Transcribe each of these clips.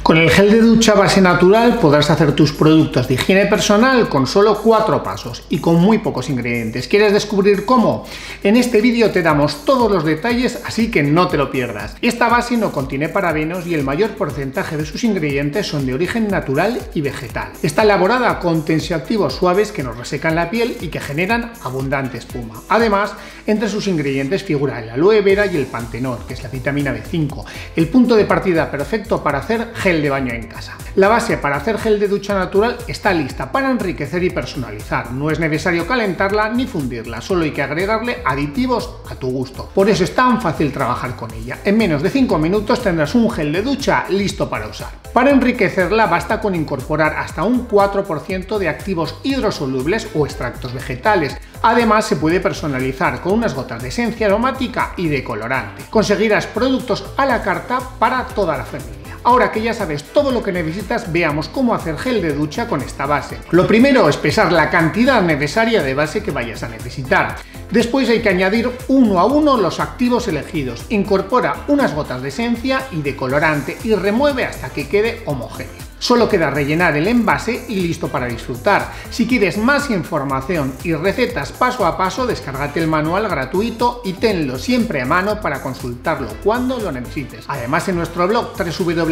Con el gel de ducha base natural podrás hacer tus productos de higiene personal con solo 4 pasos y con muy pocos ingredientes. ¿Quieres descubrir cómo? En este vídeo te damos todos los detalles, así que no te lo pierdas. Esta base no contiene parabenos y el mayor porcentaje de sus ingredientes son de origen natural y vegetal. Está elaborada con tensioactivos suaves que nos resecan la piel y que generan abundante espuma. Además, entre sus ingredientes figura el aloe vera y el pantenol, que es la vitamina B5, el punto de partida perfecto para hacer gel de baño en casa. La base para hacer gel de ducha natural está lista para enriquecer y personalizar. No es necesario calentarla ni fundirla, solo hay que agregarle aditivos a tu gusto. Por eso es tan fácil trabajar con ella. En menos de 5 minutos tendrás un gel de ducha listo para usar. Para enriquecerla basta con incorporar hasta un 4% de activos hidrosolubles o extractos vegetales. Además, se puede personalizar con unas gotas de esencia aromática y de colorante. Conseguirás productos a la carta para toda la familia. Ahora que ya sabes todo lo que necesitas, veamos cómo hacer gel de ducha con esta base. Lo primero es pesar la cantidad necesaria de base que vayas a necesitar. Después hay que añadir uno a uno los activos elegidos. Incorpora unas gotas de esencia y de colorante y remueve hasta que quede homogéneo. Solo queda rellenar el envase y listo para disfrutar. Si quieres más información y recetas paso a paso, descárgate el manual gratuito y tenlo siempre a mano para consultarlo cuando lo necesites. Además, en nuestro blog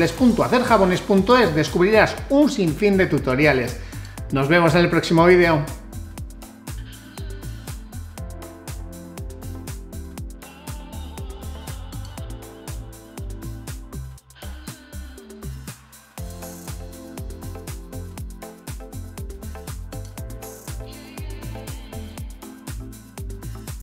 www.hacerjabones.es descubrirás un sinfín de tutoriales. Nos vemos en el próximo vídeo.